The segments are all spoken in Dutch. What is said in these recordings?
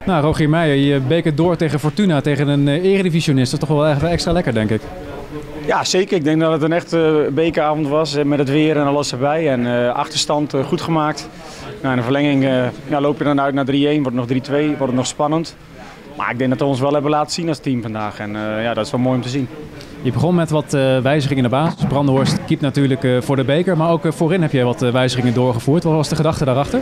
Nou, Rogier Meijer, je bekert door tegen Fortuna, tegen een eredivisionist. Dat is toch wel echt extra lekker, denk ik. Ja, zeker. Ik denk dat het een echte bekeravond was met het weer en alles erbij. En achterstand goed gemaakt. Nou, in de verlenging loop je dan uit naar 3-1, wordt het nog 3-2, wordt het nog spannend. Maar ik denk dat we ons wel hebben laten zien als team vandaag. En dat is wel mooi om te zien. Je begon met wat wijzigingen in de basis. Brandenhorst keept natuurlijk voor de beker, maar ook voorin heb je wat wijzigingen doorgevoerd. Wat was de gedachte daarachter?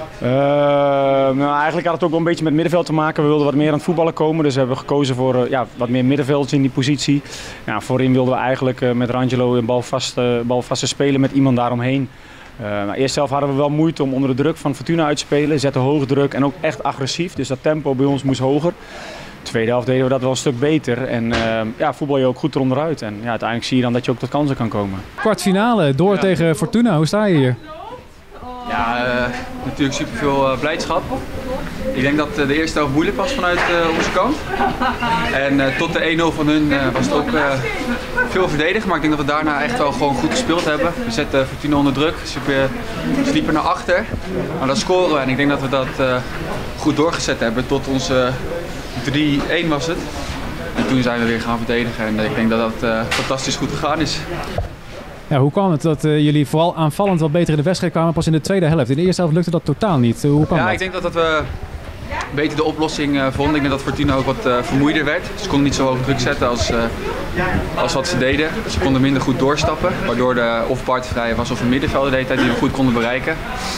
Eigenlijk had het ook wel een beetje met middenveld te maken. We wilden wat meer aan het voetballen komen, dus we hebben gekozen voor wat meer middenvelders in die positie. Ja, voorin wilden we eigenlijk met Rangelo een balvaste spelen met iemand daaromheen. Eerst zelf hadden we wel moeite om onder de druk van Fortuna uit te spelen. Zetten hoge druk en ook echt agressief, dus dat tempo bij ons moest hoger. De tweede helft deden we dat wel een stuk beter en voetbal je ook goed eronderuit. En uiteindelijk zie je dan dat je ook tot kansen kan komen. Kwartfinale, door tegen Fortuna. Hoe sta je hier? Ja, natuurlijk superveel blijdschap. Ik denk dat de eerste helft moeilijk was vanuit onze kant. En tot de 1-0 van hun was het ook veel verdedigd. Maar ik denk dat we daarna echt wel gewoon goed gespeeld hebben. We zetten Fortuna onder druk. Ze liepen naar achter. Maar dan scoren we. En ik denk dat we dat goed doorgezet hebben tot onze 3-1 was het. En toen zijn we weer gaan verdedigen. En ik denk dat dat fantastisch goed gegaan is. Ja, hoe kwam het dat jullie vooral aanvallend wat beter in de wedstrijd kwamen pas in de tweede helft? In de eerste helft lukte dat totaal niet. Hoe kwam dat? Ik denk dat we beter de oplossing vonden. Ik denk dat Fortuna ook wat vermoeider werd. Ze konden niet zo hoog druk zetten als wat ze deden. Ze konden minder goed doorstappen, waardoor de of Bart vrij was of een middenvelder de hele tijd die we goed konden bereiken.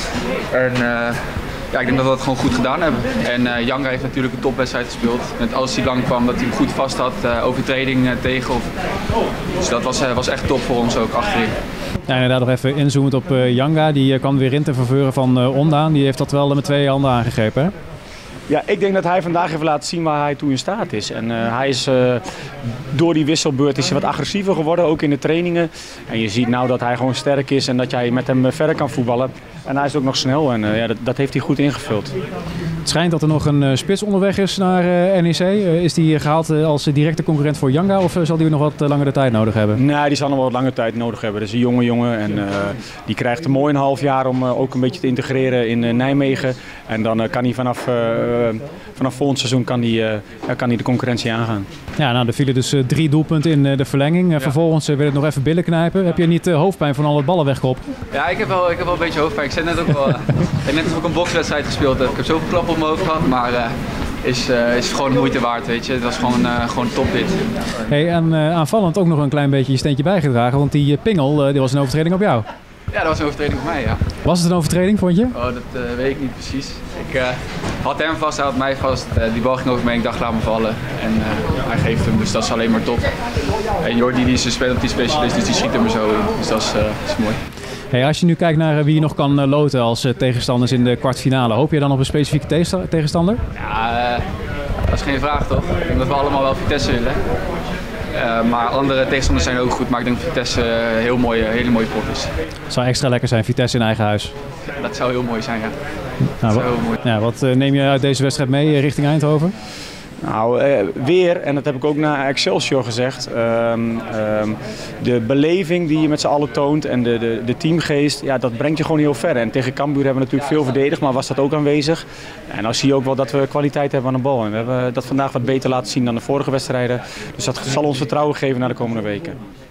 En ik denk dat we dat gewoon goed gedaan hebben. En Janga heeft natuurlijk een topwedstrijd gespeeld. Met alles die lang kwam, dat hij hem goed vast had, overtreding tegen. Dus dat was echt top voor ons ook achterin. Ja, inderdaad nog even inzoomend op Janga. Die kwam weer in te verveuren van Ondaan. Die heeft dat wel met 2 handen aangegrepen, hè? Ja, ik denk dat hij vandaag heeft laten zien waar hij toe in staat is. En hij is door die wisselbeurt is hij wat agressiever geworden, ook in de trainingen. En je ziet nou dat hij gewoon sterk is en dat jij met hem verder kan voetballen. En hij is ook nog snel en dat heeft hij goed ingevuld. Het schijnt dat er nog een spits onderweg is naar NEC. Is die gehaald als directe concurrent voor Janga of zal die nog wat langere tijd nodig hebben? Nee, die zal nog wel wat langer tijd nodig hebben. Dat is een jonge jongen en die krijgt een mooi een half jaar om ook een beetje te integreren in Nijmegen. En dan kan hij vanaf volgend seizoen kan hij de concurrentie aangaan. Ja, nou, er vielen dus 3 doelpunten in de verlenging. Vervolgens werd het nog even billen knijpen. Heb je niet hoofdpijn van al het ballen weggekopt? Ja, ik heb wel een beetje hoofdpijn. Ik zei net ook wel, net als ik een bokswedstrijd gespeeld heb. Ik heb zoveel klappen op mijn hoofd gehad, maar is gewoon de moeite waard, weet je. Het was gewoon top dit. Hey, en aanvallend ook nog een klein beetje je steentje bijgedragen, want die pingel die was een overtreding op jou. Ja, dat was een overtreding voor mij, ja. Was het een overtreding, vond je? Oh, dat weet ik niet precies. Ik had hem vast, hij had mij vast. Die bal ging over me, ik dacht laat me vallen. En hij geeft hem, dus dat is alleen maar top. En Jordi die is een penalty specialist, dus die schiet hem er zo in. Dus dat is mooi. Hey, als je nu kijkt naar wie je nog kan loten als tegenstanders in de kwartfinale, hoop je dan op een specifieke tegenstander? Ja, dat is geen vraag toch? Ik denk dat we allemaal wel Vitesse willen. Maar andere tegenstanders zijn ook goed, maar ik denk dat Vitesse een hele mooie pot is. Het zou extra lekker zijn, Vitesse in eigen huis. Ja, dat zou heel mooi zijn, ja. Nou, wat neem je uit deze wedstrijd mee richting Eindhoven? Nou, weer, en dat heb ik ook naar Excelsior gezegd, de beleving die je met z'n allen toont en de teamgeest, ja, dat brengt je gewoon heel ver. En tegen Cambuur hebben we natuurlijk veel verdedigd, maar was dat ook aanwezig. En dan zie je ook wel dat we kwaliteit hebben aan de bal. En we hebben dat vandaag wat beter laten zien dan de vorige wedstrijden. Dus dat zal ons vertrouwen geven naar de komende weken.